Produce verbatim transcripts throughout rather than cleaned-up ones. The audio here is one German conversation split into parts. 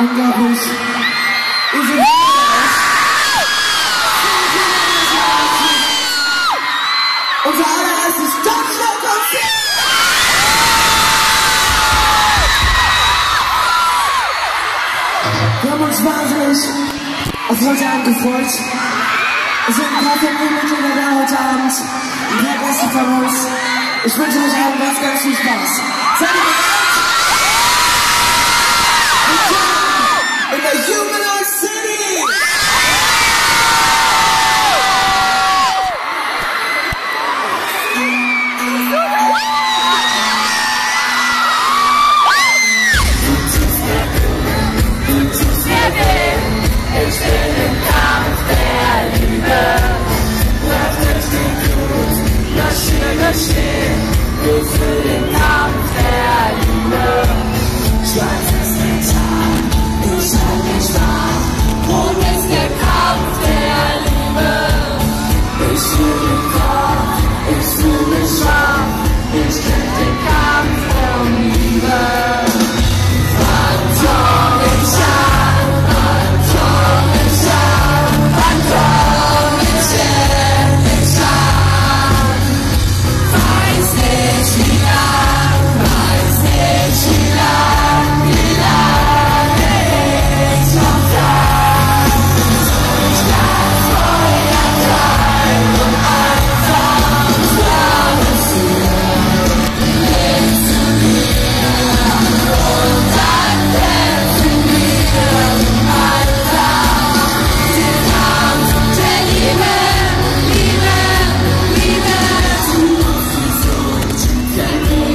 unglaublich. Wir sind hier. Unser allererstes Talkshow-Konzert. Wir haben uns wahnsinnig auf heute Abend gefreut. Es sind ein paar Familienmitglieder da heute Abend, ein paar Gäste von uns. Ich wünsche euch allen ganz, ganz viel Spaß. Seid ihr bereit? Willkommen in der Humanoid City! Ich will im Kampf der Liebe. Lass dich nicht gut, lass hier geschehen. Ich will im Kampf der Liebe. Schweiß ist der Tag, ich halt mich wach. Wo ist der Kampf der Liebe? Ich fühl den Kopf, ich fühl mich schwach. Ich kämpf den Kampf um Liebe. Phantom, ich an.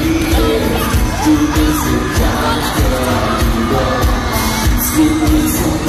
Du bist ein Kampf der Liebe.